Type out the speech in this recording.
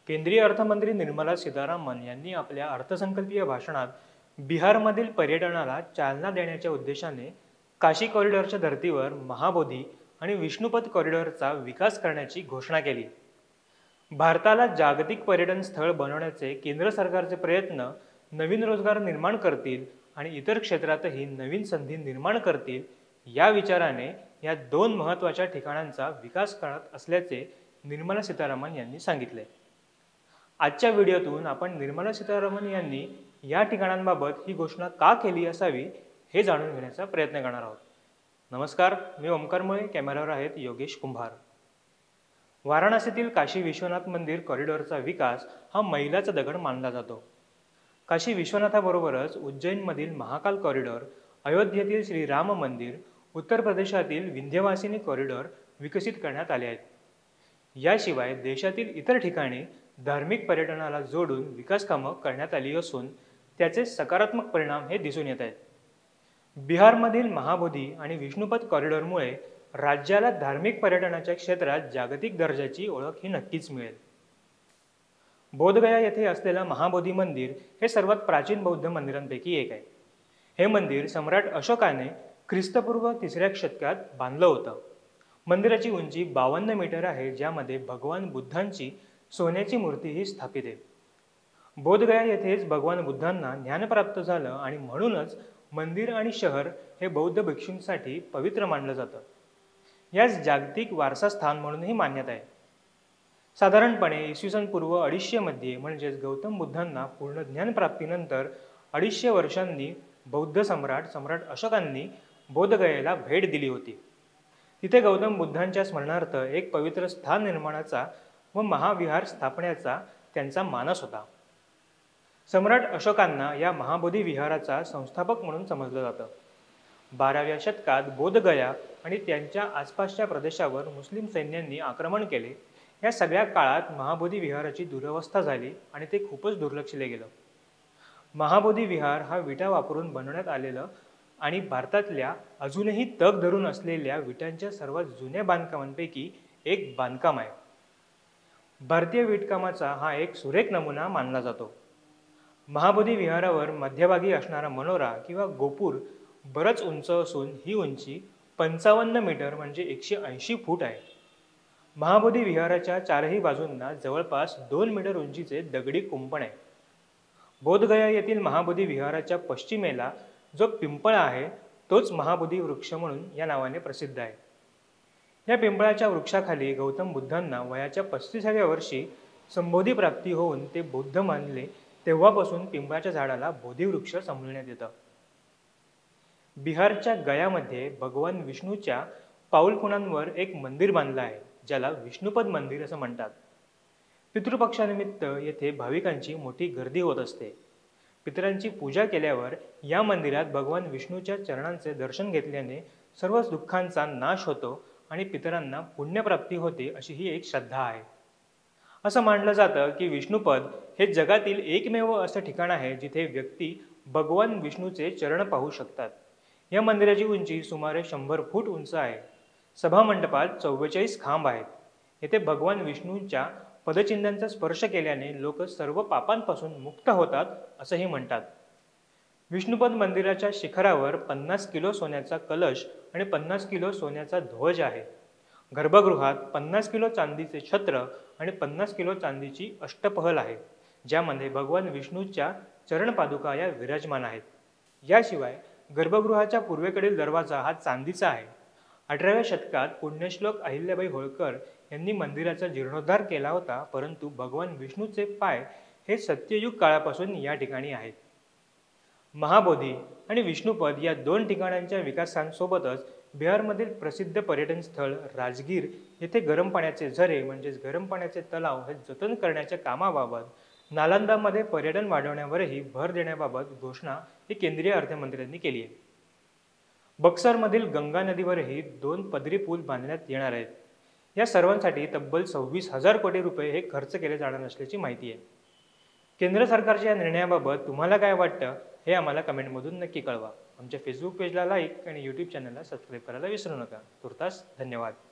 केंद्रीय अर्थमंत्री निर्मला सीतारामन यांनी आपल्या अर्थसंकल्पीय भाषणात बिहारमधील पर्यटनाला चालना देण्याच्या उद्देशाने काशी कॉरिडॉरच्या धर्तीवर महाबोधी आणि विष्णुपद कॉरिडॉरचा विकास करण्याची घोषणा केली. भारताला जागतिक पर्यटन स्थळ बनवण्याचे केंद्र सरकारचे प्रयत्न नवीन रोजगार निर्माण करतील आणि इतर क्षेत्रातही नवीन संधी निर्माण करतील या विचाराने या दोन महत्त्वाच्या ठिकाणांचा विकास करत असल्याचे निर्मला सीतारामन यांनी सांगितले. आजच्या व्हिडिओतून आपण निर्मला सीतारामन यांनी या ठिकाणांबाबत ही घोषणा का केली असावी हे जाणून घेण्याचा प्रयत्न करणार आहोत. नमस्कार, मी ओमकार मुळे, कॅमेऱ्यावर आहेत योगेश कुंभार. वाराणसीतील काशी विश्वनाथ मंदिर कॉरिडॉरचा विकास हा मैलाचा दगड मानला जातो. काशी विश्वनाथाबरोबरच उज्जैनमधील महाकाल कॉरिडॉर, अयोध्येतील श्रीराम मंदिर, उत्तर प्रदेशातील विंध्यवासिनी कॉरिडॉर विकसित करण्यात आले आहेत. याशिवाय देशातील इतर ठिकाणी धार्मिक पर्यटनाला जोडून विकास कामं करण्यात आली असून त्याचे सकारात्मक परिणाम हे दिसून येत आहेत. बिहारमधील महाबोधी आणि विष्णुपद कॉरिडॉरमुळे राज्याला धार्मिक पर्यटनाच्या क्षेत्रात जागतिक दर्जाची ओळख ही नक्कीच मिळेल. बोधगया येथे असलेलं महाबोधी मंदिर हे सर्वात प्राचीन बौद्ध मंदिरांपैकी एक आहे. हे मंदिर सम्राट अशोकाने ख्रिस्तपूर्व 3ऱ्या शतकात बांधलं होतं. मंदिराची उंची 52 मीटर आहे, ज्यामध्ये भगवान बुद्धांची सोन्याची मूर्ती ही स्थापित आहे. बोधगया येथेच भगवान बुद्धांना ज्ञान प्राप्त झालं आणि म्हणूनच मंदिर आणि शहर हे बौद्ध भिक्षूंसाठी पवित्र मानलं जातं. यास जागतिक वारसा स्थान म्हणूनही मान्यता आहे. साधारणपणे इसवी पूर्व 250 मध्ये म्हणजेच गौतम बुद्धांना पूर्ण ज्ञानप्राप्तीनंतर 250 वर्षांनी बौद्ध सम्राट अशोकांनी बोधगयेला भेट दिली होती. तिथे गौतम बुद्धांच्या स्मरणार्थ एक पवित्र स्थान निर्माणाचा व महाविहार स्थापण्याचा त्यांचा मानस होता. सम्राट अशोकांना या महाबोधी विहाराचा संस्थापक म्हणून समजलं जातं. 12व्या शतकात बोधगया आणि त्यांच्या आसपासच्या प्रदेशावर मुस्लिम सैन्यांनी आक्रमण केले. या सगळ्या काळात महाबोधी विहाराची दुरवस्था झाली आणि ते खूपच दुर्लक्षिले गेलं. महाबोधी विहार हा विटा वापरून बनवण्यात आलेलं आणि भारतातल्या अजूनही तग धरून असलेल्या विटांच्या सर्वात जुन्या बांधकामांपैकी एक बांधकाम आहे. भारतीय विटकामाचा हा एक सुरेख नमुना मानला जातो. महाबोधी विहारावर मध्यभागी असणारा मनोरा किंवा गोपूर बरंच उंच असून ही उंची 55 मीटर म्हणजे 180 फूट आहे. महाबोधी विहाराच्या चारही बाजूंना जवळपास 2 मीटर उंचीचे दगडी कुंपण आहे. बोधगया येथील महाबोधी विहाराच्या पश्चिमेला जो पिंपळ आहे तोच महाबोधी वृक्ष म्हणून या नावाने प्रसिद्ध आहे. या पिंपळाच्या वृक्षाखाली गौतम बुद्धांना वयाच्या 35व्या वर्षी संबोधी प्राप्ती होऊन ते बुद्ध मानले. तेव्हापासून पिंपळाच्या झाडाला बोधिवृक्ष संबोधण्यात येतं. बिहारच्या गयामध्ये भगवान विष्णूच्या पाऊलखुणांवर एक मंदिर बांधलं आहे, ज्याला विष्णुपद मंदिर असं म्हणतात. पितृपक्षानिमित्त येथे भाविकांची मोठी गर्दी होत असते. पितरांची पूजा केल्यावर या मंदिरात भगवान विष्णूच्या चरणांचे दर्शन घेतल्याने सर्व दुःखांचा नाश होतो आणि पितरांना पुण्यप्राप्ती होते, अशी ही एक श्रद्धा आहे. असं मानलं जातं की विष्णुपद हे जगातील एकमेव असं ठिकाण आहे जिथे व्यक्ती भगवान विष्णूचे चरण पाहू शकतात. या मंदिराची उंची सुमारे 100 फूट उंच आहे. सभामंडपात 44 खांब आहेत. येथे भगवान विष्णूंच्या पदचिन्हांचा स्पर्श केल्याने लोक सर्व पापांपासून मुक्त होतात असंही म्हणतात. विष्णुपद मंदिराच्या शिखरावर 50 किलो सोन्याचा कलश आणि 50 किलो सोन्याचा ध्वज आहे. गर्भगृहात 50 किलो चांदीचे छत्र आणि 50 किलो चांदीची अष्टपहल आहे, ज्यामध्ये भगवान विष्णूच्या चरणपादुका या विराजमान आहेत. याशिवाय गर्भगृहाच्या पूर्वेकडील दरवाजा हा चांदीचा आहे. 18व्या शतकात पुण्यश्लोक अहिल्याबाई होळकर यांनी मंदिराचा जीर्णोद्धार केला होता, परंतु भगवान विष्णूचे पाय हे सत्ययुग काळापासून या ठिकाणी आहेत. महाबोधी आणि विष्णुपद या दोन ठिकाणांच्या विकासांसोबतच बिहारमधील प्रसिद्ध पर्यटन स्थळ राजगीर येथे गरम पाण्याचे झरे म्हणजेच गरम पाण्याचे तलाव हे जतन करण्याच्या कामाबाबत नालंदामध्ये पर्यटन वाढवण्यावरही भर देण्याबाबत घोषणा ही केंद्रीय अर्थमंत्र्यांनी केली आहे. बक्सरमधील गंगा नदीवरही 2 पदरी पूल बांधण्यात येणार आहेत. या सर्वांसाठी तब्बल 26,000 कोटी रुपये हे खर्च केले जाणार असल्याची माहिती आहे. केंद्र सरकारच्या या निर्णयाबाबत तुम्हाला काय वाटतं हे आम्हाला कमेंटमधून नक्की कळवा. आमच्या फेसबुक पेजला लाईक आणि यूट्यूब चॅनलला सबस्क्राईब करायला विसरू नका. तुर्तास धन्यवाद.